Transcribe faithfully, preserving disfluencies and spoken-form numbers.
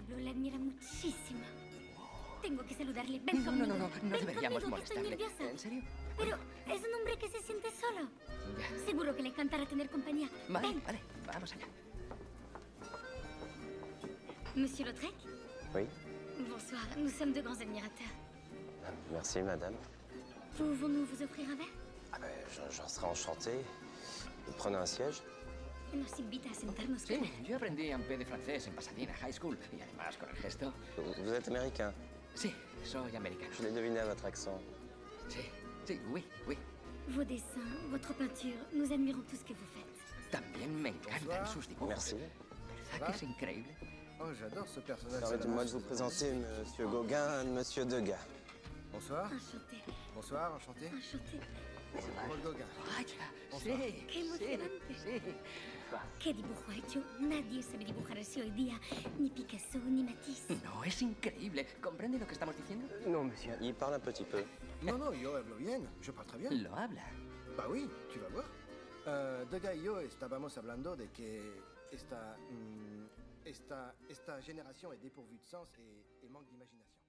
Pablo la admira muchísimo. Tengo que saludarle. Ven No, conmigo. no, no, no, no Ven deberíamos conmigo, que estoy molestarle. nerviosa. ¿En serio? Pero es un hombre que se siente solo. Ya. Seguro que le encantará tener compañía. Vale, Ven. vale, vamos allá. Monsieur Lautrec? Oui. Bonsoir, nous sommes de grands admirateurs. Merci, madame. Pouvons-nous vous offrir un verre? Ah ben, j'en j'en serais enchanté. Vous prenez un siège? Nos invita a sentarnos. Sí, yo aprendí un P de francés en Pasadena High School. Y además, con el gesto... Vous vous êtes américain? Sí, soy americano. Je l'ai deviné à votre accent. Sí, sí, oui, oui. Vos dessins, votre peinture, nous admirons tout ce que vous faites. También me encantan Bonsoir. sus dibujos. Merci. ¿Verdad que es increíble? Oh, j'adore ce personnage. Permettez-moi de vous présenter Monsieur Gauguin et Monsieur Degas. Bonsoir. Enchanté, Bonsoir, enchanté. enchanté. Paul Gauguin. Vaya, Bonsoir. sí, Qué sí, emocionante. sí. ¿Qué dibujo ha hecho? Nadie sabe dibujar así hoy día. Ni Picasso, ni Matisse. No, es increíble. ¿Comprende lo que estamos diciendo? Non, monsieur. Il parle un petit peu. Non, non, yo hablo bien. Je parle très bien. Lo habla. Bah oui, tu vas voir. Euh, Degas y yo estábamos hablando de que esta, mm, esta, esta génération est dépourvue de sens et, et manque d'imagination.